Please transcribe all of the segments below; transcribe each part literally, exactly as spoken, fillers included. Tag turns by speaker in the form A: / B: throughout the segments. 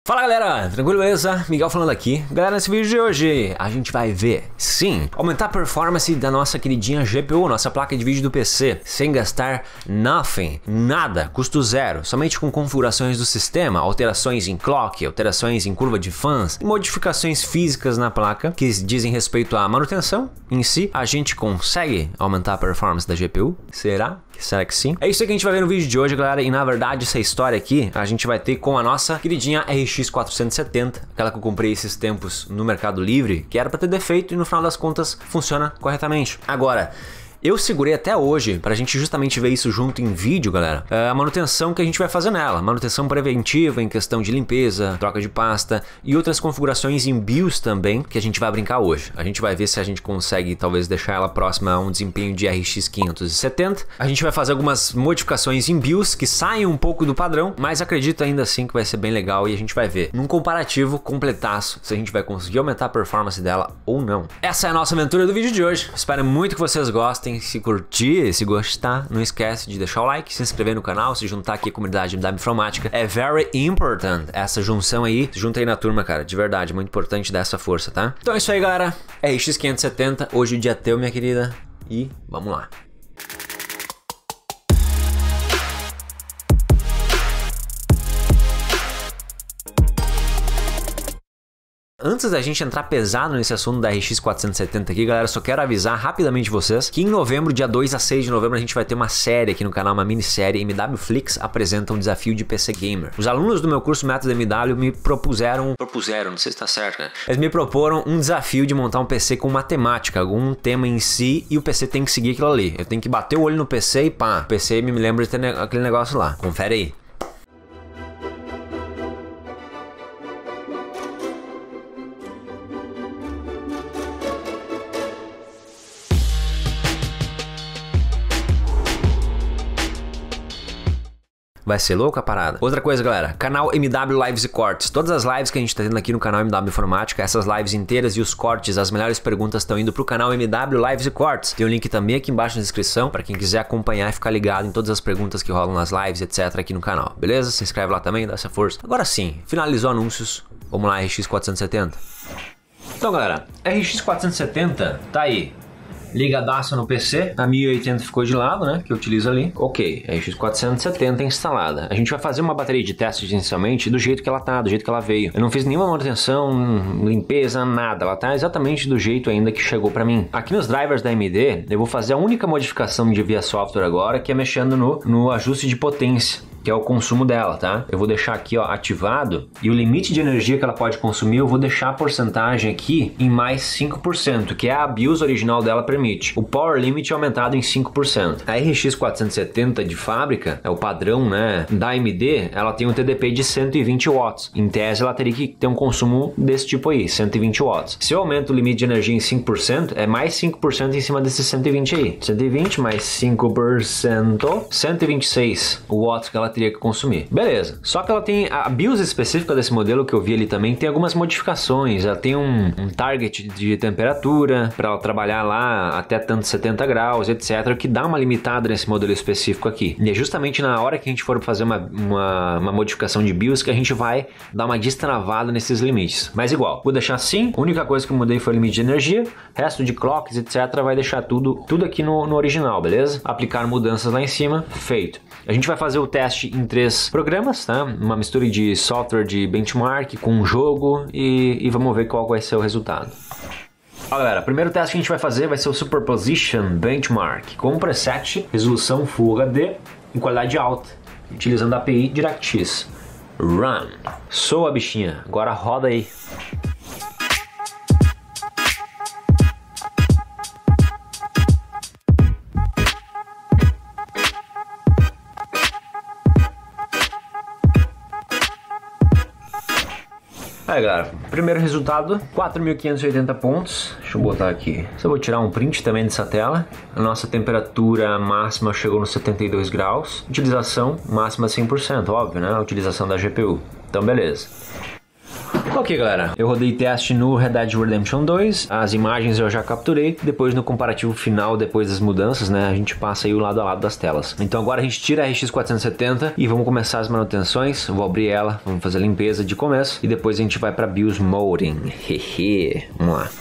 A: Fala galera, tranquilo, beleza? Miguel falando aqui. Galera, nesse vídeo de hoje a gente vai ver, sim, aumentar a performance da nossa queridinha G P U, nossa placa de vídeo do P C, sem gastar nothing, nada, custo zero, somente com configurações do sistema, alterações em clock, alterações em curva de fãs, e modificações físicas na placa que dizem respeito à manutenção em si. A gente consegue aumentar a performance da G P U? Será? Será que sim? É isso aí que a gente vai ver no vídeo de hoje, galera, e na verdade essa história aqui a gente vai ter com a nossa queridinha R X quatrocentos e setenta, aquela que eu comprei esses tempos no Mercado Livre, que era para ter defeito e no final das contas funciona corretamente. Agora, eu segurei até hoje, pra gente justamente ver isso junto em vídeo, galera, a manutenção que a gente vai fazer nela. Manutenção preventiva em questão de limpeza, troca de pasta e outras configurações em BIOS também, que a gente vai brincar hoje. A gente vai ver se a gente consegue talvez deixar ela próxima a um desempenho de R X quinhentos e setenta. A gente vai fazer algumas modificações em BIOS que saem um pouco do padrão, mas acredito ainda assim que vai ser bem legal e a gente vai ver num comparativo completaço se a gente vai conseguir aumentar a performance dela ou não. Essa é a nossa aventura do vídeo de hoje. Espero muito que vocês gostem. Se curtir, se gostar, não esquece de deixar o like, se inscrever no canal, se juntar aqui à comunidade M W Informática. É very important essa junção aí. Se junta aí na turma, cara, de verdade, muito importante dar essa força, tá? Então é isso aí, galera. R X quinhentos e setenta, hoje o dia é teu, minha querida, e vamos lá. Antes da gente entrar pesado nesse assunto da R X quatrocentos e setenta aqui, galera, só quero avisar rapidamente vocês que em novembro, dia dois a seis de novembro, a gente vai ter uma série aqui no canal, uma minissérie. M W Flix apresenta um desafio de P C Gamer. Os alunos do meu curso Método M W me propuseram, propuseram, não sei se tá certo, né? Eles me proporam um desafio de montar um P C com matemática, algum tema em si, e o P C tem que seguir aquilo ali. Eu tenho que bater o olho no P C e pá, o P C me lembra de ter aquele negócio lá. Confere aí. Vai ser louca a parada? Outra coisa, galera, canal M W Lives e Cortes. Todas as lives que a gente tá tendo aqui no canal M W Informática, essas lives inteiras e os cortes, as melhores perguntas estão indo pro canal M W Lives e Cortes. Tem o um link também aqui embaixo na descrição para quem quiser acompanhar e ficar ligado em todas as perguntas que rolam nas lives, etc aqui no canal, beleza? Se inscreve lá também, dá essa força. Agora sim, finalizou anúncios. Vamos lá, R X quatrocentos e setenta. Então, galera, R X quatrocentos e setenta tá aí. Ligadaço no P C, a mil e oitenta ficou de lado, né, que eu utilizo ali. Ok, R X quatrocentos e setenta instalada. A gente vai fazer uma bateria de testes inicialmente do jeito que ela tá, do jeito que ela veio. Eu não fiz nenhuma manutenção, limpeza, nada. Ela tá exatamente do jeito ainda que chegou pra mim. Aqui nos drivers da A M D, eu vou fazer a única modificação de via software agora, que é mexendo no, no ajuste de potência, que é o consumo dela, tá? Eu vou deixar aqui, ó, ativado, e o limite de energia que ela pode consumir, eu vou deixar a porcentagem aqui em mais cinco por cento, que é a BIOS original dela permite. O Power Limit é aumentado em cinco por cento. A R X quatrocentos e setenta de fábrica, é o padrão, né, da A M D, ela tem um T D P de cento e vinte watts. Em tese, ela teria que ter um consumo desse tipo aí, cento e vinte watts. Se eu aumento o limite de energia em cinco por cento, é mais cinco por cento em cima desses cento e vinte aí. cento e vinte mais cinco por cento, cento e vinte e seis watts que ela teria que consumir. Beleza. Só que ela tem a BIOS específica desse modelo que eu vi ali também, tem algumas modificações. Ela tem um, um target de temperatura para ela trabalhar lá até tanto setenta graus, etc, que dá uma limitada nesse modelo específico aqui. E é justamente na hora que a gente for fazer uma, uma, uma modificação de BIOS que a gente vai dar uma destravada nesses limites. Mas igual, vou deixar assim. A única coisa que eu mudei foi o limite de energia, resto de clocks, etc vai deixar tudo, tudo aqui no, no original, beleza? Aplicar mudanças lá em cima, feito. A gente vai fazer o teste em três programas, tá? Uma mistura de software de benchmark com um jogo e, e vamos ver qual vai ser o resultado. Ó, galera, o primeiro teste que a gente vai fazer vai ser o Superposition Benchmark com um preset, resolução Full H D em qualidade alta, utilizando a API DirectX. Run. Soa, bichinha. Agora roda aí. Aí, galera, primeiro resultado, quatro mil quinhentos e oitenta pontos. Deixa eu botar aqui. Só vou tirar um print também dessa tela. A nossa temperatura máxima chegou nos setenta e dois graus. Utilização máxima cem por cento, óbvio, né? A utilização da G P U. Então, beleza. Ok, galera, eu rodei teste no Red Dead Redemption dois, as imagens eu já capturei, depois no comparativo final, depois das mudanças, né, a gente passa aí o lado a lado das telas. Então agora a gente tira a R X quatrocentos e setenta e vamos começar as manutenções, vou abrir ela, vamos fazer a limpeza de começo e depois a gente vai para BIOS Modding. Hehe, vamos lá.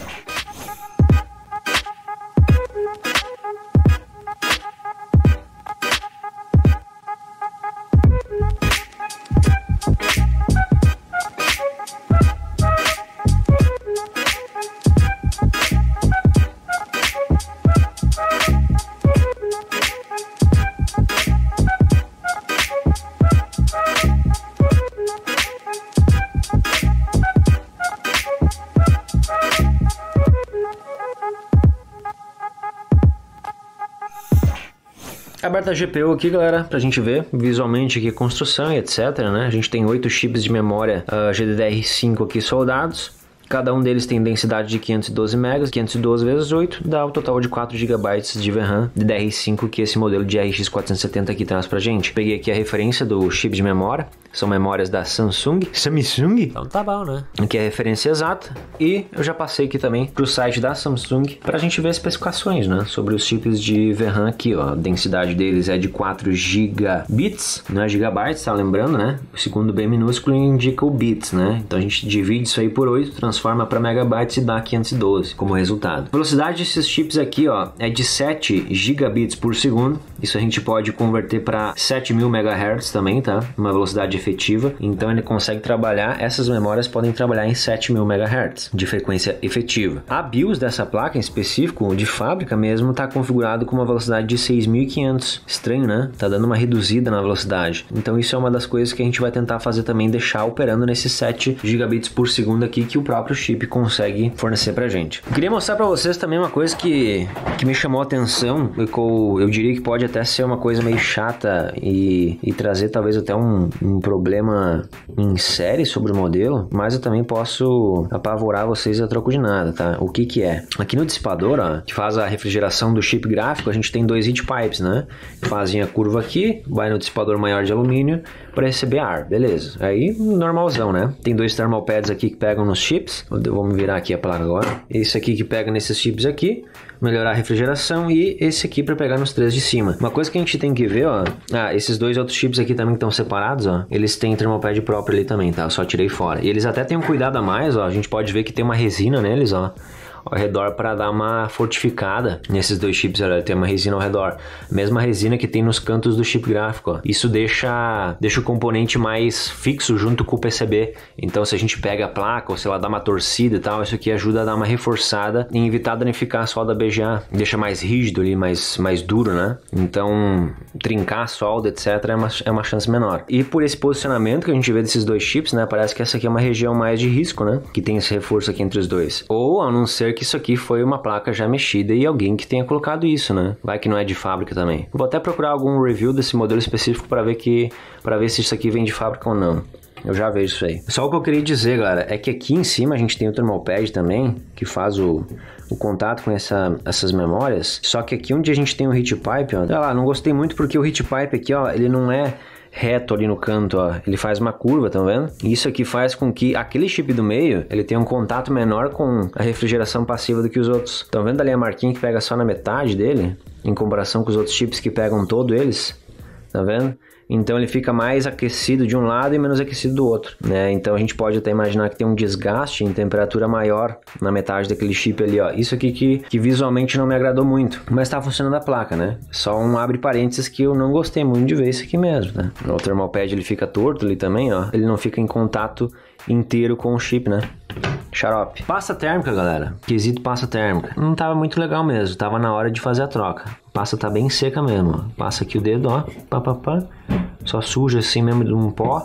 A: Aberta a G P U aqui, galera, pra gente ver visualmente aqui a construção e etc, né? A gente tem oito chips de memória uh, G D D R cinco aqui soldados. Cada um deles tem densidade de quinhentos e doze megas, quinhentos e doze vezes oito, dá o total de quatro gigabytes de V RAM de D D R cinco que esse modelo de R X quatrocentos e setenta aqui traz pra gente. Peguei aqui a referência do chip de memória, são memórias da Samsung. Samsung? Então tá bom, né? Aqui é a referência exata. E eu já passei aqui também pro site da Samsung pra gente ver especificações, né? Sobre os chips de V RAM aqui, ó. A densidade deles é de quatro gigabits, não é gigabytes, tá lembrando, né? O segundo bem minúsculo indica o bits, né? Então a gente divide isso aí por oito, transforma para megabytes e dá quinhentos e doze como resultado. A velocidade desses chips aqui, ó, é de sete gigabits por segundo. Isso a gente pode converter para sete mil megahertz também, tá? Uma velocidade efetiva, então ele consegue trabalhar, essas memórias podem trabalhar em sete mil megahertz de frequência efetiva. A BIOS dessa placa em específico, de fábrica mesmo, está configurado com uma velocidade de seis mil e quinhentos. Estranho, né? Tá dando uma reduzida na velocidade. Então isso é uma das coisas que a gente vai tentar fazer também, deixar operando nesses sete gigabits por segundo aqui que o próprio chip consegue fornecer pra gente. Eu queria mostrar pra vocês também uma coisa que, que me chamou a atenção, eu, eu diria que pode até ser uma coisa meio chata e, e trazer talvez até um, um problema em série sobre o modelo, mas eu também posso apavorar vocês a troco de nada, tá? O que que é? Aqui no dissipador, ó, que faz a refrigeração do chip gráfico, a gente tem dois heat pipes, né? Que fazem a curva aqui, vai no dissipador maior de alumínio para receber ar, beleza. Aí, normalzão, né? Tem dois thermal pads aqui que pegam nos chips, vamos virar aqui a placa agora. Esse aqui que pega nesses chips aqui, melhorar a refrigeração, e esse aqui para pegar nos três de cima. Uma coisa que a gente tem que ver, ó, ah, esses dois outros chips aqui também que estão separados, ó, eles têm thermalpad próprio ali também, tá? Eu só tirei fora. E eles até têm um cuidado a mais, ó, a gente pode ver que tem uma resina neles, ó, ao redor para dar uma fortificada nesses dois chips, olha, tem uma resina ao redor, mesma resina que tem nos cantos do chip gráfico, ó. Isso deixa, deixa o componente mais fixo junto com o P C B, então se a gente pega a placa ou sei lá, dá uma torcida e tal, isso aqui ajuda a dar uma reforçada e evitar danificar a solda B G A, deixa mais rígido ali, mais, mais duro, né? Então trincar a solda, etc, é uma, é uma chance menor. E por esse posicionamento que a gente vê desses dois chips, né, parece que essa aqui é uma região mais de risco, né, que tem esse reforço aqui entre os dois, ou a não ser que isso aqui foi uma placa já mexida e alguém que tenha colocado isso, né? Vai que não é de fábrica também. Vou até procurar algum review desse modelo específico para ver que, para ver se isso aqui vem de fábrica ou não. Eu já vejo isso aí. Só o que eu queria dizer, galera, é que aqui em cima a gente tem o thermalpad também, que faz o, o contato com essa, essas memórias. Só que aqui onde a gente tem o heat pipe, ó, olha lá, não gostei muito porque o heat pipe aqui, ó, ele não é reto ali no canto, ó, ele faz uma curva, tá vendo? Isso aqui faz com que aquele chip do meio, ele tenha um contato menor com a refrigeração passiva do que os outros. Estão vendo ali a marquinha que pega só na metade dele, em comparação com os outros chips que pegam todo eles? Tá vendo? Então ele fica mais aquecido de um lado e menos aquecido do outro, né? Então a gente pode até imaginar que tem um desgaste em temperatura maior na metade daquele chip ali, ó. Isso aqui que, que visualmente não me agradou muito, mas tá funcionando a placa, né? Só um abre parênteses que eu não gostei muito de ver isso aqui mesmo, né? O thermalpad ele fica torto ali também, ó. Ele não fica em contato inteiro com o chip, né? Xarope. Pasta térmica, galera. Quesito pasta térmica. Não tava muito legal mesmo. Tava na hora de fazer a troca. A pasta tá bem seca mesmo, ó. Passa aqui o dedo, ó. Pá, pá, pá. Só suja assim mesmo de um pó.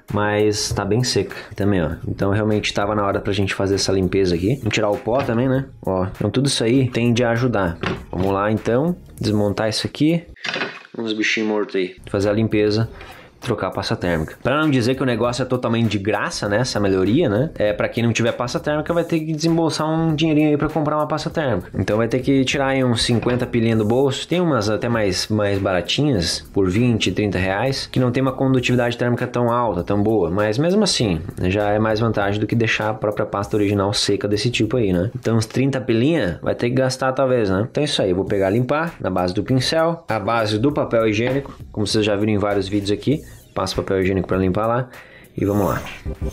A: Mas tá bem seca também, ó. Então realmente tava na hora pra gente fazer essa limpeza aqui. Vamos tirar o pó também, né? Ó. Então tudo isso aí tende a ajudar. Vamos lá então. Desmontar isso aqui. Uns bichinhos mortos aí. Fazer a limpeza. trocar a pasta térmica. Para não dizer que o negócio é totalmente de graça, né, essa melhoria, né, é, para quem não tiver pasta térmica vai ter que desembolsar um dinheirinho aí para comprar uma pasta térmica. Então vai ter que tirar aí uns cinquenta pilinha do bolso. Tem umas até mais, mais baratinhas, por vinte, trinta reais, que não tem uma condutividade térmica tão alta, tão boa, mas mesmo assim, já é mais vantagem do que deixar a própria pasta original seca desse tipo aí, né. Então uns trinta pilinha vai ter que gastar talvez, né. Então é isso aí, eu vou pegar e limpar na base do pincel, a base do papel higiênico, como vocês já viram em vários vídeos aqui, passo papel higiênico para limpar lá e vamos lá.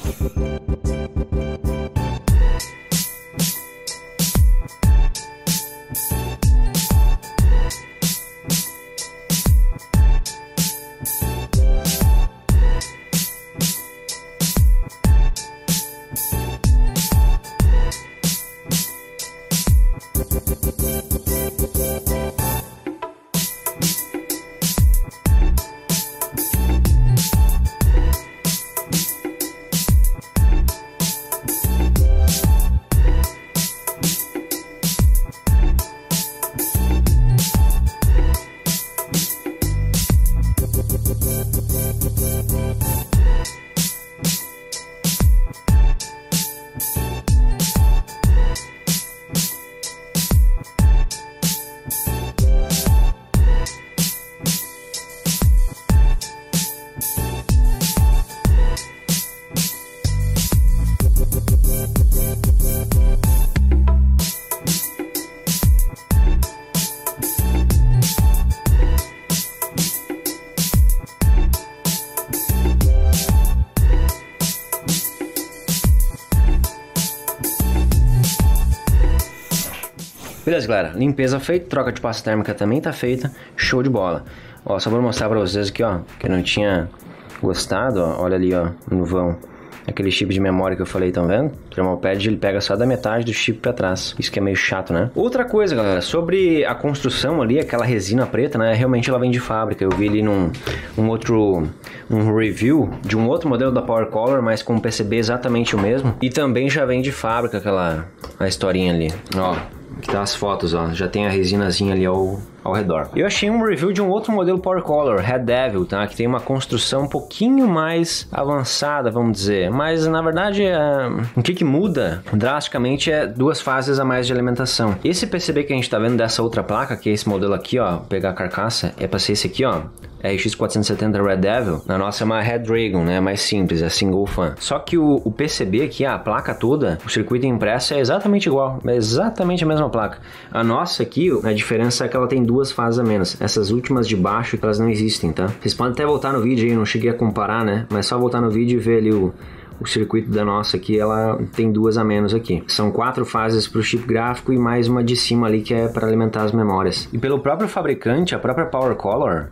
A: Beleza, galera, limpeza feita, troca de pasta térmica também tá feita, show de bola. Ó, só vou mostrar pra vocês aqui, ó, que eu não tinha gostado, ó, olha ali, ó, no vão, aquele chip de memória que eu falei, estão vendo? O Thermalpad, ele pega só da metade do chip pra trás, isso que é meio chato, né? Outra coisa, galera, sobre a construção ali, aquela resina preta, né, realmente ela vem de fábrica, eu vi ali num um outro, um review de um outro modelo da PowerColor, mas com um P C B exatamente o mesmo, e também já vem de fábrica aquela, a historinha ali, ó. Aqui tá as fotos, ó, já tem a resinazinha ali ao, ao redor. Eu achei um review de um outro modelo PowerColor, Red Devil, tá? Que tem uma construção um pouquinho mais avançada, vamos dizer. Mas, na verdade, é... o que que muda drasticamente é duas fases a mais de alimentação. Esse P C B que a gente tá vendo dessa outra placa, que é esse modelo aqui, ó, vou pegar a carcaça, é pra ser esse aqui, ó. R X quatrocentos e setenta Red Devil, na nossa é uma Red Dragon, né? Mais simples, é single fan. Só que o, o P C B aqui, a placa toda, o circuito impresso é exatamente igual, é exatamente a mesma placa. A nossa aqui, a diferença é que ela tem duas fases a menos. Essas últimas de baixo, elas não existem, tá? Vocês podem até voltar no vídeo aí, não cheguei a comparar, né? Mas só voltar no vídeo e ver ali o... O circuito da nossa aqui, ela tem duas a menos aqui. São quatro fases para o chip gráfico e mais uma de cima ali que é para alimentar as memórias. E pelo próprio fabricante, a própria PowerColor,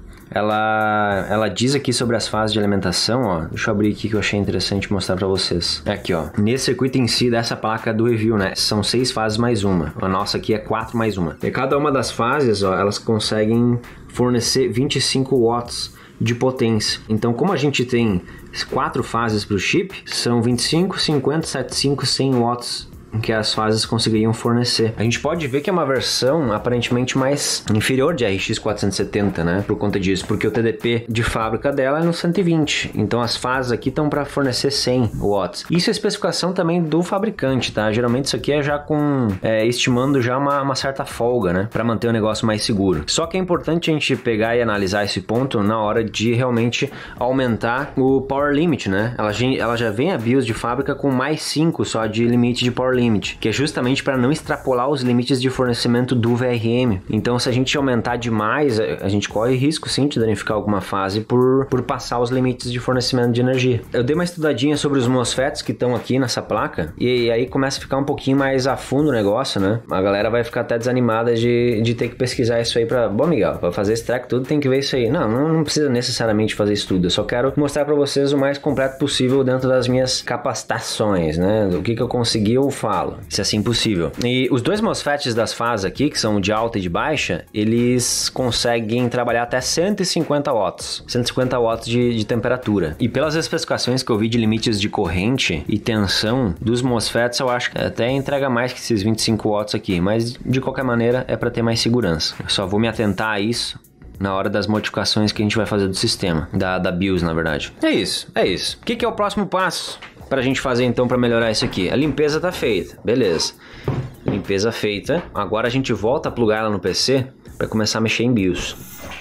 A: ela, ela diz aqui sobre as fases de alimentação, ó. Deixa eu abrir aqui que eu achei interessante mostrar para vocês. É aqui, ó. Nesse circuito em si, dessa placa do review, né? São seis fases mais uma. A nossa aqui é quatro mais uma. E cada uma das fases, ó, elas conseguem fornecer vinte e cinco watts de potência. Então, como a gente tem quatro fases para o chip, são vinte e cinco, cinquenta, setenta e cinco, cem watts que as fases conseguiriam fornecer. A gente pode ver que é uma versão aparentemente mais inferior de R X quatrocentos e setenta, né? Por conta disso, porque o T D P de fábrica dela é no cento e vinte. Então as fases aqui estão para fornecer cem watts. Isso é a especificação também do fabricante, tá? Geralmente isso aqui é já com... É, estimando já uma, uma certa folga, né? Para manter o negócio mais seguro. Só que é importante a gente pegar e analisar esse ponto na hora de realmente aumentar o power limit, né? Ela, ela já vem a BIOS de fábrica com mais cinco só de limite de power limit. Limit, que é justamente para não extrapolar os limites de fornecimento do V R M. Então, se a gente aumentar demais, a gente corre risco sim de danificar alguma fase por, por passar os limites de fornecimento de energia. Eu dei uma estudadinha sobre os MOSFETs que estão aqui nessa placa e aí começa a ficar um pouquinho mais a fundo o negócio, né? A galera vai ficar até desanimada de, de ter que pesquisar isso aí para... Bom, Miguel, para fazer esse track tudo tem que ver isso aí. Não, não, não precisa necessariamente fazer isso tudo. Eu só quero mostrar para vocês o mais completo possível dentro das minhas capacitações, né? O que que eu consegui, eu falo, se assim possível. E os dois MOSFETs das fases aqui, que são de alta e de baixa, eles conseguem trabalhar até cento e cinquenta watts. cento e cinquenta watts de, de temperatura. E pelas especificações que eu vi de limites de corrente e tensão dos MOSFETs, eu acho que até entrega mais que esses vinte e cinco watts aqui. Mas, de qualquer maneira, é para ter mais segurança. Eu só vou me atentar a isso na hora das modificações que a gente vai fazer do sistema, da, da BIOS, na verdade. É isso, é isso. O que, que é o próximo passo pra gente fazer então pra melhorar isso aqui? A limpeza tá feita, beleza. Limpeza feita. Agora a gente volta a plugar ela no P C pra começar a mexer em BIOS.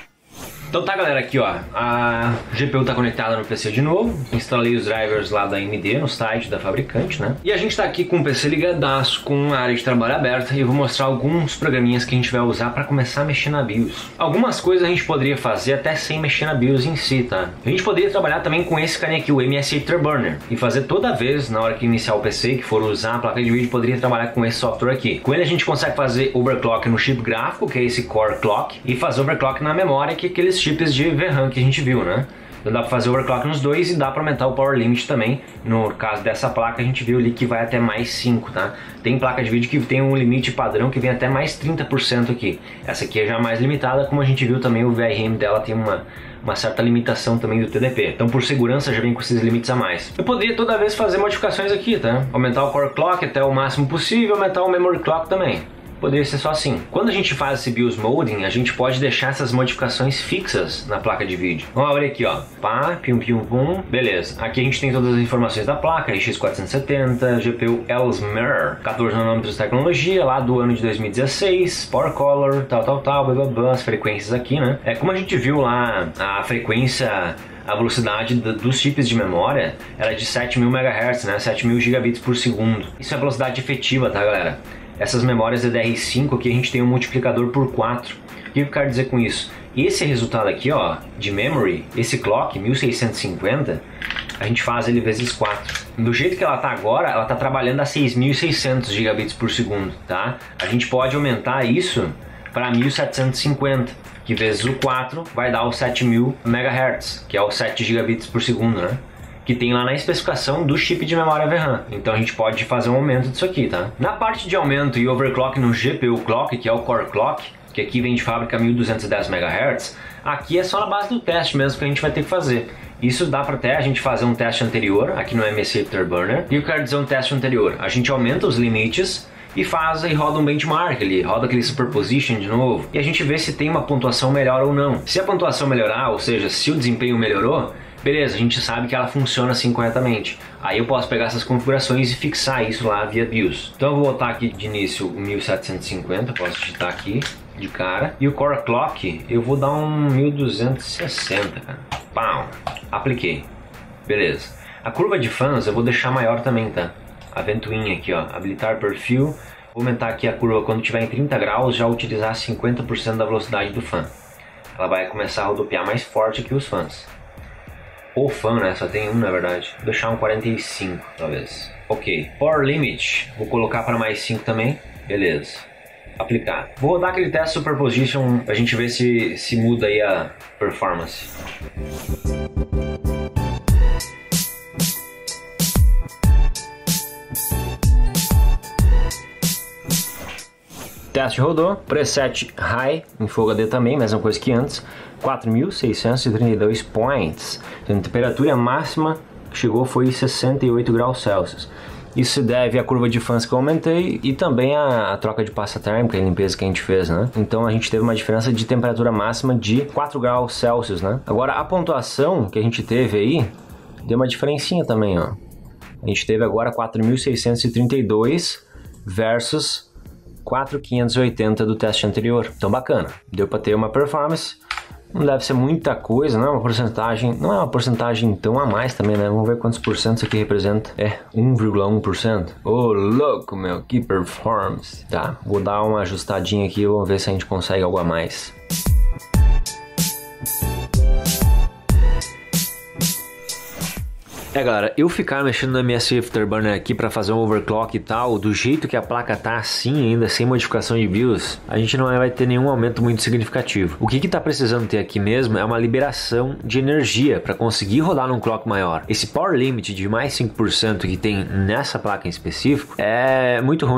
A: Então tá, galera, aqui ó, a G P U tá conectada no P C de novo, instalei os drivers lá da A M D no site da fabricante, né? E a gente tá aqui com o P C ligadaço, com a área de trabalho aberta, e eu vou mostrar alguns programinhas que a gente vai usar para começar a mexer na BIOS. Algumas coisas a gente poderia fazer até sem mexer na BIOS em si, tá? A gente poderia trabalhar também com esse carinha aqui, o M S Afterburner, e fazer toda vez, na hora que iniciar o P C, que for usar a placa de vídeo, poderia trabalhar com esse software aqui. Com ele a gente consegue fazer overclock no chip gráfico, que é esse Core Clock, e fazer overclock na memória, que é aqueles chips de V RAM que a gente viu, né? Então dá para fazer overclock nos dois e dá para aumentar o power limit também. No caso dessa placa a gente viu ali que vai até mais cinco, tá? Tem placa de vídeo que tem um limite padrão que vem até mais trinta por cento aqui. Essa aqui é já mais limitada, como a gente viu também o V R M dela tem uma, uma certa limitação também do T D P. Então por segurança já vem com esses limites a mais. Eu poderia toda vez fazer modificações aqui, tá? Aumentar o core clock até o máximo possível, aumentar o memory clock também. Poderia ser só assim. Quando a gente faz esse BIOS Molding, a gente pode deixar essas modificações fixas na placa de vídeo. Vamos abrir aqui, ó. Pá, pium, pium, pum. Beleza. Aqui a gente tem todas as informações da placa, R X quatrocentos e setenta, G P U Elsmer, quatorze nanômetros de tecnologia, lá do ano de dois mil e dezesseis, Power Color, tal, tal, tal, blá, blá, blá, as frequências aqui, né? É como a gente viu lá, a frequência, a velocidade dos chips de memória era de sete mil megahertz, né? sete mil gigabits por segundo. Isso é a velocidade efetiva, tá, galera? Essas memórias D D R cinco aqui a gente tem um multiplicador por quatro. O que eu quero dizer com isso? Esse resultado aqui, ó, de memory, esse clock mil seiscentos e cinquenta, a gente faz ele vezes quatro. Do jeito que ela tá agora, ela tá trabalhando a seis mil e seiscentos gigabits por segundo, tá? A gente pode aumentar isso para mil setecentos e cinquenta, que vezes o quatro vai dar os sete mil megahertz, que é os sete gigabits por segundo, né? Que tem lá na especificação do chip de memória V RAM. Então a gente pode fazer um aumento disso aqui, tá? Na parte de aumento e overclock no G P U Clock, que é o Core Clock, que aqui vem de fábrica mil duzentos e dez megahertz, aqui é só na base do teste mesmo que a gente vai ter que fazer. Isso dá para até a gente fazer um teste anterior, aqui no M S Afterburner. E eu quero dizer um teste anterior. A gente aumenta os limites e faz e roda um benchmark ali, roda aquele superposition de novo, e a gente vê se tem uma pontuação melhor ou não. Se a pontuação melhorar, ou seja, se o desempenho melhorou, beleza, a gente sabe que ela funciona assim corretamente. Aí eu posso pegar essas configurações e fixar isso lá via BIOS. Então eu vou botar aqui de início o mil setecentos e cinquenta, posso digitar aqui de cara. E o Core Clock eu vou dar um mil duzentos e sessenta, cara. Pau! Apliquei. Beleza. A curva de fãs eu vou deixar maior também, tá? A ventoinha aqui, ó. Habilitar perfil. Vou aumentar aqui a curva quando tiver em trinta graus, já utilizar cinquenta por cento da velocidade do fã. Ela vai começar a rodopiar mais forte que os fãs. O fã, né? Só tem um, na verdade. Vou deixar um quarenta e cinco, talvez. Ok. Power Limit. Vou colocar para mais cinco também. Beleza. Aplicar. Vou rodar aquele teste Superposition pra gente ver se, se muda aí a performance. Teste rodou, preset high, em Full H D também, mesma coisa que antes, quatro mil seiscentos e trinta e dois points. Então, a temperatura máxima que chegou foi sessenta e oito graus Celsius. Isso se deve à curva de fãs que eu aumentei e também à, à troca de pasta térmica e limpeza que a gente fez, né? Então a gente teve uma diferença de temperatura máxima de quatro graus Celsius, né? Agora a pontuação que a gente teve aí deu uma diferencinha também, ó. A gente teve agora quatro mil seiscentos e trinta e dois versus quatro mil quinhentos e oitenta do teste anterior. Então bacana, deu para ter uma performance. Não deve ser muita coisa, não é uma porcentagem, não é uma porcentagem tão a mais também, né? Vamos ver quantos por cento isso aqui representa. É, um vírgula um por cento. Ô, louco, meu, que performance. Tá, vou dar uma ajustadinha aqui, vamos ver se a gente consegue algo a mais. É, galera, eu ficar mexendo no M S Afterburner aqui para fazer um overclock e tal, do jeito que a placa tá assim ainda, sem modificação de BIOS, a gente não vai ter nenhum aumento muito significativo. O que que tá precisando ter aqui mesmo é uma liberação de energia para conseguir rodar num clock maior. Esse power limit de mais cinco por cento que tem nessa placa em específico é muito ruim.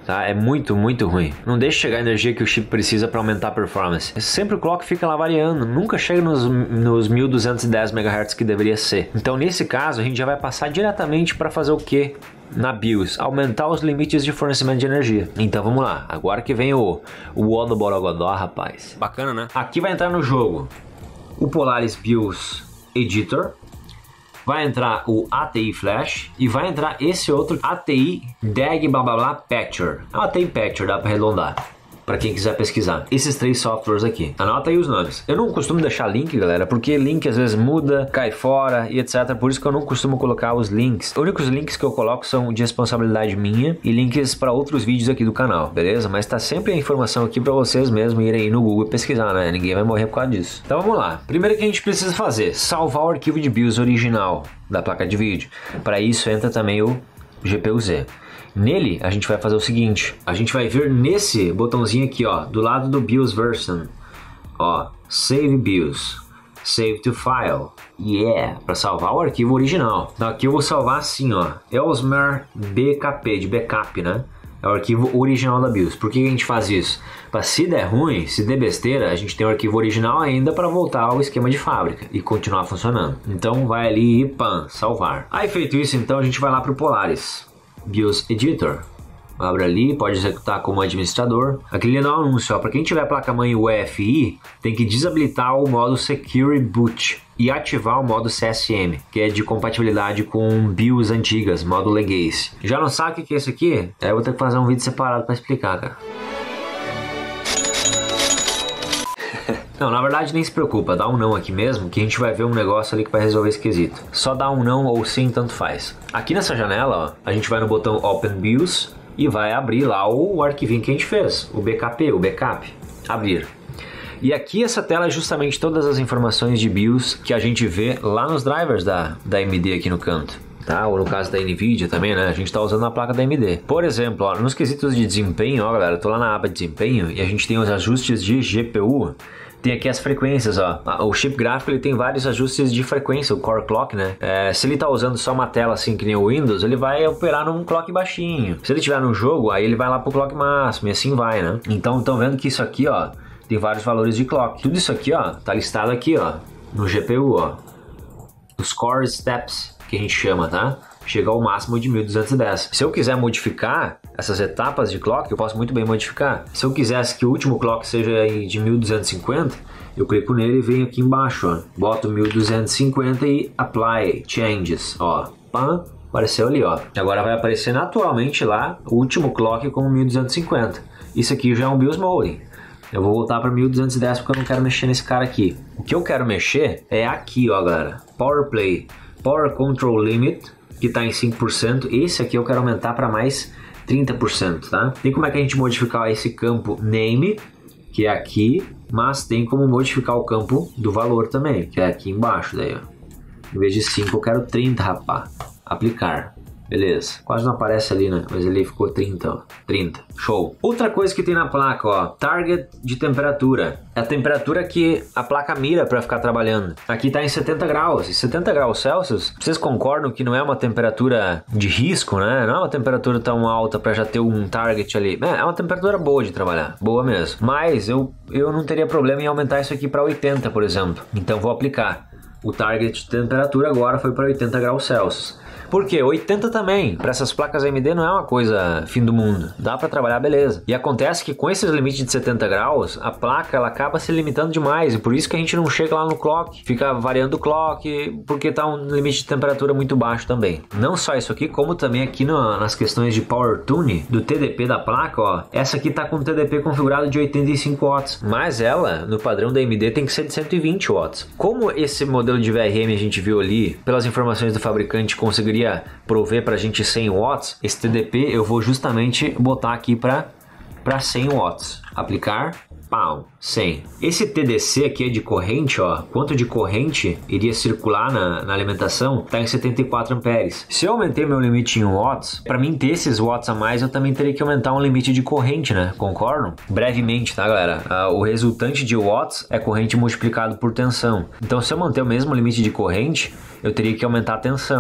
A: tá? É muito, muito ruim. Não deixe chegar a energia que o chip precisa para aumentar a performance. Sempre o clock fica lá variando, nunca chega nos, nos mil duzentos e dez megahertz que deveria ser. Então nesse caso a gente já vai passar diretamente para fazer o quê? Na BIOS, aumentar os limites de fornecimento de energia. Então vamos lá, agora que vem o o O do Borogodó, rapaz. Bacana, né? Aqui vai entrar no jogo o Polaris BIOS Editor, vai entrar o A T I Flash e vai entrar esse outro A T I D A G blá blá blá Patcher. É um A T I Patcher, dá para arredondar, para quem quiser pesquisar. Esses três softwares aqui. Anota aí os nomes. Eu não costumo deixar link, galera, porque link às vezes muda, cai fora e etcétera. Por isso que eu não costumo colocar os links. Os únicos links que eu coloco são de responsabilidade minha e links para outros vídeos aqui do canal, beleza? Mas tá sempre a informação aqui para vocês mesmo irem aí no Google e pesquisar, né? Ninguém vai morrer por causa disso. Então vamos lá. Primeiro que a gente precisa fazer, salvar o arquivo de BIOS original da placa de vídeo. Para isso entra também o G P U Z. Nele, a gente vai fazer o seguinte, a gente vai vir nesse botãozinho aqui, ó, do lado do BIOS Version, ó, Save BIOS, Save to File, yeah, para salvar o arquivo original. Então aqui eu vou salvar assim, ó, Elsmer B K P, de backup, né? É o arquivo original da BIOS. Por que a gente faz isso? Para se der ruim, se der besteira, a gente tem o arquivo original ainda para voltar ao esquema de fábrica e continuar funcionando. Então vai ali e pam, salvar. Aí feito isso, então a gente vai lá para o Polaris BIOS Editor, abre ali, pode executar como administrador. Aqui ele dá um anúncio, para quem tiver placa-mãe U E F I, tem que desabilitar o modo Secure Boot e ativar o modo C S M, que é de compatibilidade com BIOS antigas, modo Legacy. Já não sabe o que é isso aqui? É, eu vou ter que fazer um vídeo separado para explicar, cara. Não, na verdade nem se preocupa, dá um não aqui mesmo, que a gente vai ver um negócio ali que vai resolver esse quesito. Só dá um não ou sim, tanto faz. Aqui nessa janela, ó, a gente vai no botão Open BIOS e vai abrir lá o, o arquivinho que a gente fez, o B K P, o backup, abrir. E aqui essa tela é justamente todas as informações de BIOS que a gente vê lá nos drivers da, da A M D aqui no canto. Tá? Ou no caso da NVIDIA também, né? A gente está usando a placa da A M D. Por exemplo, ó, nos quesitos de desempenho, ó galera, eu tô lá na aba de desempenho e a gente tem os ajustes de G P U. Tem aqui as frequências, ó. O chip gráfico ele tem vários ajustes de frequência, o Core Clock, né? É, se ele tá usando só uma tela assim que nem o Windows, ele vai operar num clock baixinho. Se ele tiver no jogo, aí ele vai lá pro clock máximo e assim vai, né? Então, estão vendo que isso aqui, ó, tem vários valores de clock. Tudo isso aqui, ó, tá listado aqui, ó, no G P U, ó. Os Core Steps, que a gente chama, tá? Chega ao máximo de mil duzentos e dez. Se eu quiser modificar essas etapas de clock, eu posso muito bem modificar. Se eu quisesse que o último clock seja de mil duzentos e cinquenta, eu clico nele e venho aqui embaixo, ó. Boto mil duzentos e cinquenta e Apply Changes, ó. Pam, apareceu ali, ó. Agora vai aparecer naturalmente lá o último clock como mil duzentos e cinquenta. Isso aqui já é um BIOS Mode. Eu vou voltar para mil duzentos e dez porque eu não quero mexer nesse cara aqui. O que eu quero mexer é aqui, ó, galera. Power Play, Power Control Limit, que está em cinco por cento. Esse aqui eu quero aumentar para mais trinta por cento, tá? Tem como é que a gente modificar esse campo Name, que é aqui, mas tem como modificar o campo do valor também, que é aqui embaixo, daí, ó. Em vez de cinco eu quero trinta, rapá. Aplicar. Beleza. Quase não aparece ali, né? Mas ele ficou trinta, ó. trinta. Show. Outra coisa que tem na placa, ó. Target de temperatura. É a temperatura que a placa mira para ficar trabalhando. Aqui tá em setenta graus. E setenta graus Celsius, vocês concordam que não é uma temperatura de risco, né? Não é uma temperatura tão alta para já ter um target ali. É uma temperatura boa de trabalhar. Boa mesmo. Mas eu, eu não teria problema em aumentar isso aqui para oitenta, por exemplo. Então vou aplicar. O target de temperatura agora foi para oitenta graus Celsius. Por quê? oitenta também, para essas placas A M D não é uma coisa fim do mundo, dá para trabalhar beleza. E acontece que com esses limites de setenta graus, a placa ela acaba se limitando demais, e por isso que a gente não chega lá no clock, fica variando o clock, porque tá um limite de temperatura muito baixo também. Não só isso aqui, como também aqui no, nas questões de Power Tune, do T D P da placa, ó, essa aqui tá com o T D P configurado de oitenta e cinco watts, mas ela, no padrão da A M D, tem que ser de cento e vinte watts. Como esse modelo de V R M a gente viu ali, pelas informações do fabricante, conseguiria prover pra gente cem watts, esse T D P eu vou justamente botar aqui para para cem watts. Aplicar, pau, cem. Esse T D C aqui é de corrente, ó. Quanto de corrente iria circular na, na alimentação? Tá em setenta e quatro amperes. Se eu aumentei meu limite em watts, para mim ter esses watts a mais, eu também teria que aumentar um limite de corrente, né? Concordam? Brevemente, tá, galera? Uh, o resultante de watts é corrente multiplicado por tensão. Então, se eu manter o mesmo limite de corrente, eu teria que aumentar a tensão.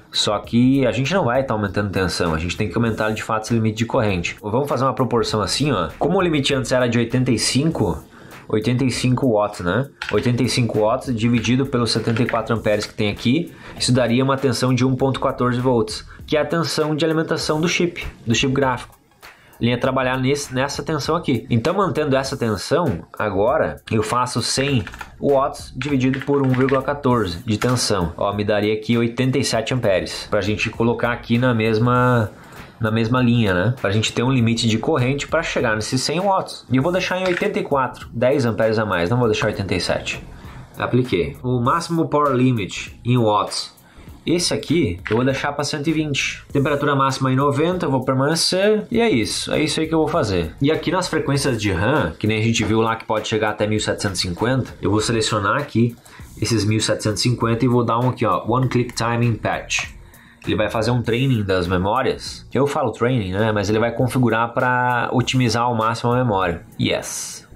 A: Só que a gente não vai estar tá aumentando tensão, a gente tem que aumentar de fato esse limite de corrente. Vamos fazer uma proporção assim, ó. Como o limite antes era de oitenta e cinco, oitenta e cinco watts, né? oitenta e cinco watts dividido pelos setenta e quatro amperes que tem aqui, isso daria uma tensão de um ponto quatorze volts, que é a tensão de alimentação do chip, do chip gráfico. Ele ia trabalhar nesse, nessa tensão aqui. Então, mantendo essa tensão, agora eu faço cem watts dividido por um vírgula quatorze de tensão. Ó, me daria aqui oitenta e sete amperes. Pra gente colocar aqui na mesma, na mesma linha, né? Pra gente ter um limite de corrente para chegar nesses cem watts. E eu vou deixar em oitenta e quatro, dez amperes a mais, não vou deixar oitenta e sete. Apliquei. O máximo power limit em watts. Esse aqui eu vou deixar para cento e vinte. Temperatura máxima em noventa, eu vou permanecer. E é isso, é isso aí que eu vou fazer. E aqui nas frequências de RAM, que nem a gente viu lá que pode chegar até mil setecentos e cinquenta, eu vou selecionar aqui esses mil setecentos e cinquenta e vou dar um aqui, ó, One Click Timing Patch. Ele vai fazer um training das memórias. Eu falo training, né? Mas ele vai configurar para otimizar ao máximo a memória. Yes.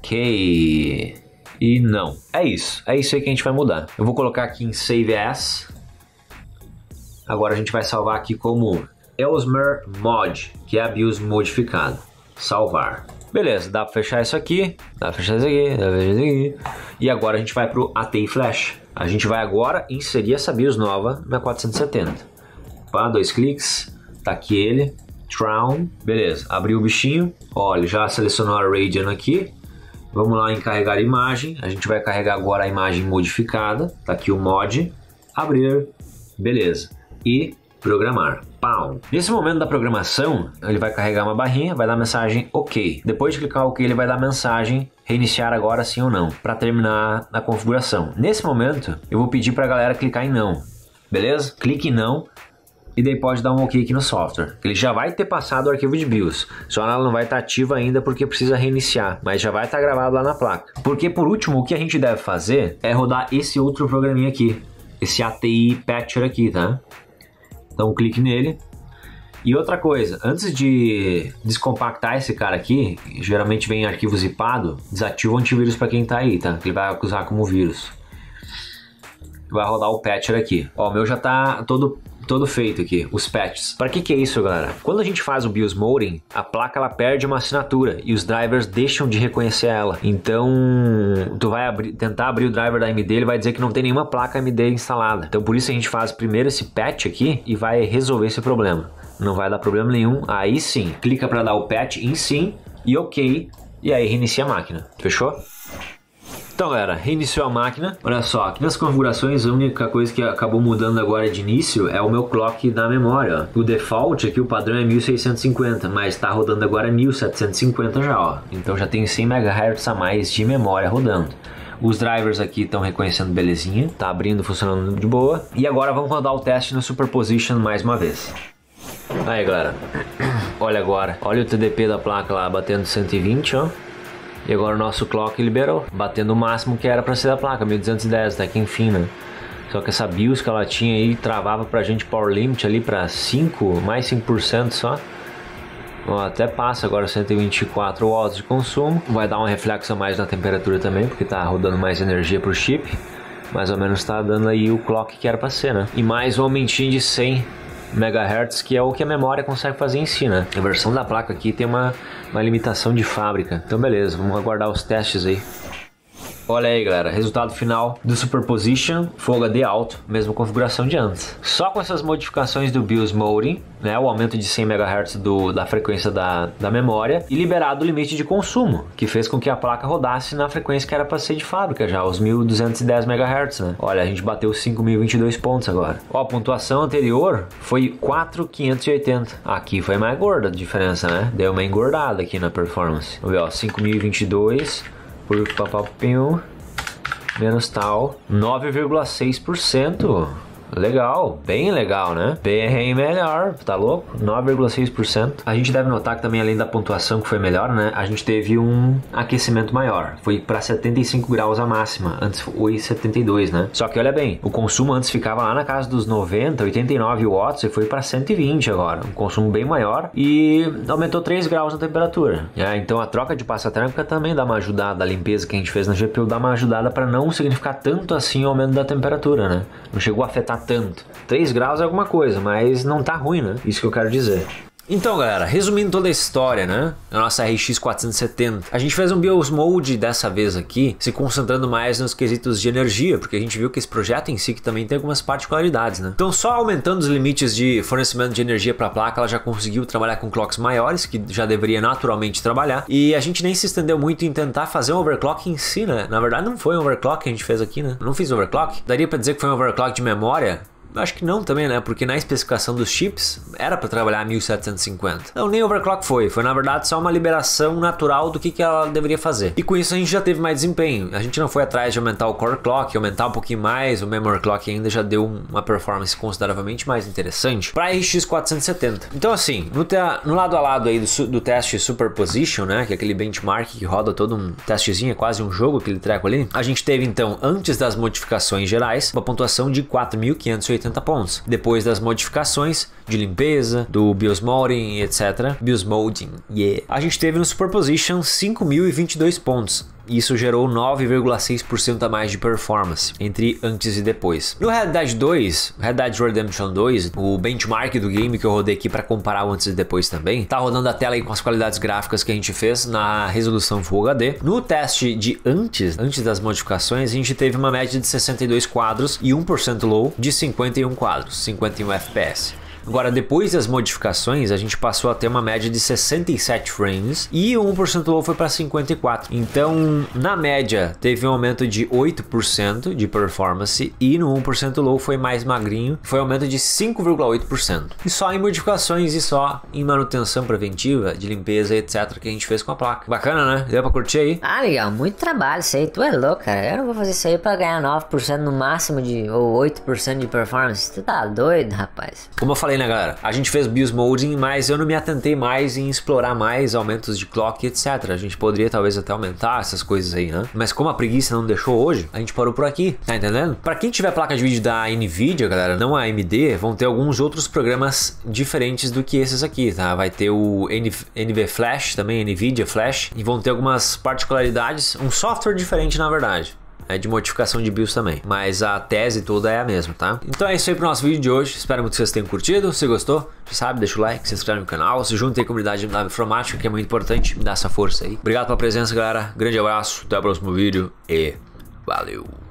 A: Ok. E não. É isso. É isso aí que a gente vai mudar. Eu vou colocar aqui em Save As. Agora a gente vai salvar aqui como Elsmer Mod, que é a BIOS modificada. Salvar. Beleza, dá para fechar isso aqui, dá para fechar isso aqui, dá para fechar isso aqui. E agora a gente vai para o A T I Flash. A gente vai agora inserir essa BIOS nova na quatrocentos e setenta. Pá, dois cliques, tá aqui ele, Crown. Beleza, abriu o bichinho. Olha, já selecionou a Radeon aqui. Vamos lá em carregar imagem. A gente vai carregar agora a imagem modificada. Tá aqui o mod. Abrir. Beleza. E programar. Pau. Nesse momento da programação, ele vai carregar uma barrinha, vai dar mensagem OK. Depois de clicar OK, ele vai dar mensagem reiniciar agora sim ou não, para terminar a configuração. Nesse momento, eu vou pedir para a galera clicar em não. Beleza? Clique em não e daí pode dar um OK aqui no software. Ele já vai ter passado o arquivo de BIOS, só ela não vai estar ativa ainda porque precisa reiniciar, mas já vai estar gravado lá na placa. Porque por último, o que a gente deve fazer é rodar esse outro programinha aqui, esse A T I Patcher aqui, tá? Então clique nele. E outra coisa, antes de descompactar esse cara aqui, geralmente vem arquivo zipado, desativa o antivírus para quem tá aí, tá? Que ele vai acusar como vírus. Vai rodar o patcher aqui. Ó, o meu já tá todo, todo feito aqui, os patches. Para que que é isso, galera? Quando a gente faz o BIOS Modding, a placa ela perde uma assinatura e os drivers deixam de reconhecer ela. Então, tu vai abrir, tentar abrir o driver da A M D, ele vai dizer que não tem nenhuma placa A M D instalada. Então, por isso a gente faz primeiro esse patch aqui e vai resolver esse problema. Não vai dar problema nenhum. Aí sim, clica para dar o patch em sim e OK. E aí reinicia a máquina. Fechou? Então, galera, reiniciou a máquina. Olha só, aqui nas configurações, a única coisa que acabou mudando agora de início é o meu clock da memória. Ó. O default aqui, o padrão é mil seiscentos e cinquenta, mas está rodando agora mil setecentos e cinquenta já, ó. Então já tem cem megahertz a mais de memória rodando. Os drivers aqui estão reconhecendo belezinha, tá abrindo, funcionando de boa. E agora vamos rodar o teste no Superposition mais uma vez. Aí, galera, olha agora, olha o T D P da placa lá, batendo cento e vinte, ó. E agora o nosso clock liberou, batendo o máximo que era para ser da placa, mil duzentos e dez, até que enfim, né? Só que essa BIOS que ela tinha aí travava pra gente power limit ali para cinco, mais cinco por cento só. Ó, até passa agora cento e vinte e quatro watts de consumo. Vai dar um reflexo a mais na temperatura também, porque tá rodando mais energia pro chip. Mais ou menos tá dando aí o clock que era para ser, né? E mais um aumentinho de cem megahertz, que é o que a memória consegue fazer em si, né? A versão da placa aqui tem uma, uma limitação de fábrica. Então beleza, vamos aguardar os testes aí. Olha aí, galera, resultado final do Superposition, Full H D alto, mesma configuração de antes. Só com essas modificações do BIOS Modding, né, o aumento de cem megahertz do, da frequência da, da memória e liberado o limite de consumo, que fez com que a placa rodasse na frequência que era para ser de fábrica já, os mil duzentos e dez megahertz, né? Olha, a gente bateu cinco mil e vinte e dois pontos agora. Ó, a pontuação anterior foi quatro mil quinhentos e oitenta. Aqui foi mais gorda a diferença, né? Deu uma engordada aqui na performance. Vamos ver, ó, cinco mil e vinte e dois por papapinho menos tal, nove vírgula seis por cento. Legal, bem legal, né? Bem melhor, tá louco? nove vírgula seis por cento. A gente deve notar que também, além da pontuação que foi melhor, né? A gente teve um aquecimento maior. Foi para setenta e cinco graus a máxima. Antes foi setenta e dois, né? Só que olha bem, o consumo antes ficava lá na casa dos noventa, oitenta e nove watts e foi para cento e vinte agora. Um consumo bem maior e aumentou três graus na temperatura. É, então a troca de pasta térmica também dá uma ajudada. A limpeza que a gente fez na G P U dá uma ajudada para não significar tanto assim o aumento da temperatura, né? Não chegou a afetar melhorar tanto. três graus é alguma coisa, mas não tá ruim, né? Isso que eu quero dizer. Então, galera, resumindo toda a história, né, a nossa R X quatrocentos e setenta, a gente fez um BIOS Mode dessa vez aqui, se concentrando mais nos quesitos de energia, porque a gente viu que esse projeto em si que também tem algumas particularidades, né. Então, só aumentando os limites de fornecimento de energia para a placa, ela já conseguiu trabalhar com clocks maiores, que já deveria naturalmente trabalhar, e a gente nem se estendeu muito em tentar fazer um overclock em si, né. Na verdade, não foi um overclock que a gente fez aqui, né. Não fiz overclock. Daria para dizer que foi um overclock de memória? Acho que não também, né? Porque na especificação dos chips era para trabalhar mil setecentos e cinquenta. Então nem overclock foi. Foi na verdade só uma liberação natural do que, que ela deveria fazer. E com isso a gente já teve mais desempenho. A gente não foi atrás de aumentar o core clock, aumentar um pouquinho mais. O memory clock ainda já deu uma performance consideravelmente mais interessante para a R X quatrocentos e setenta. Então assim, no, te no lado a lado aí do, do teste Superposition, né? Que é aquele benchmark que roda todo um testezinho, é quase um jogo, aquele treco ali. A gente teve então, antes das modificações gerais, uma pontuação de quatro mil quinhentos e oitenta pontos. Depois das modificações de limpeza, do BIOS Modding, etcétera. BIOS Modding, yeah. A gente teve no Superposition cinco mil e vinte e dois pontos. Isso gerou nove vírgula seis por cento a mais de performance entre antes e depois. No Red Dead dois, Red Dead Redemption dois, o benchmark do game que eu rodei aqui para comparar o antes e depois também, tá rodando a tela aí com as qualidades gráficas que a gente fez na resolução Full H D. No teste de antes, antes das modificações, a gente teve uma média de sessenta e dois quadros e um por cento low de cinquenta e um quadros, cinquenta e um F P S. Agora, depois das modificações, a gente passou a ter uma média de sessenta e sete frames e o um por cento low foi para cinquenta e quatro. Então, na média, teve um aumento de oito por cento de performance e no um por cento low foi mais magrinho, foi um aumento de cinco vírgula oito por cento. E só em modificações e só em manutenção preventiva, de limpeza, etcétera, que a gente fez com a placa. Bacana, né? Deu pra curtir aí?
B: Ah, legal. Muito trabalho isso aí. Tu é louco, cara. Eu não vou fazer isso aí pra ganhar nove por cento no máximo de, ou oito por cento de performance. Tu tá doido, rapaz.
A: Como eu falei, né, galera? A gente fez BIOS Modding, mas eu não me atentei mais em explorar mais aumentos de clock, etcétera. A gente poderia talvez até aumentar essas coisas aí, né? Mas como a preguiça não deixou hoje, a gente parou por aqui, tá entendendo? Pra quem tiver placa de vídeo da Nvidia, galera, não a A M D, vão ter alguns outros programas diferentes do que esses aqui, tá? Vai ter o N V Flash também, Nvidia Flash, e vão ter algumas particularidades, um software diferente na verdade. É de modificação de BIOS também, mas a tese toda é a mesma, tá? Então é isso aí pro nosso vídeo de hoje, espero muito que vocês tenham curtido. Se gostou, já sabe, deixa o like, se inscreve no canal, se junta aí à comunidade da informática, que é muito importante, me dá essa força aí. Obrigado pela presença, galera, grande abraço, até o próximo vídeo e valeu!